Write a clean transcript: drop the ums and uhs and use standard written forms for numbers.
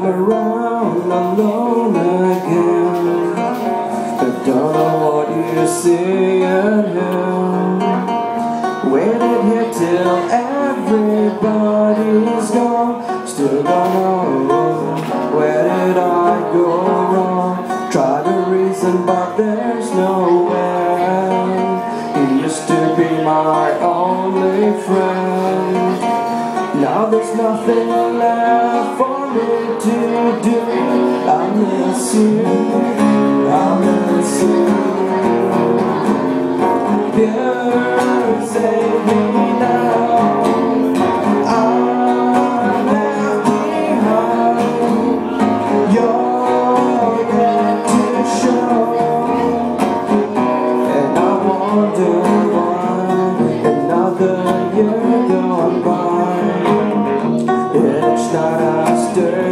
around alone again. I don't know what you're seeing here. Waited here till everybody's gone. Still don't know where did I go wrong. Try to reason but there's nowhere. You used to be my only friend. Now there's nothing left for me to do. I miss you, I miss you. Yeah, save me now. I'm left behind. You're yet to show. And I wonder why another year gone by. Each night I stare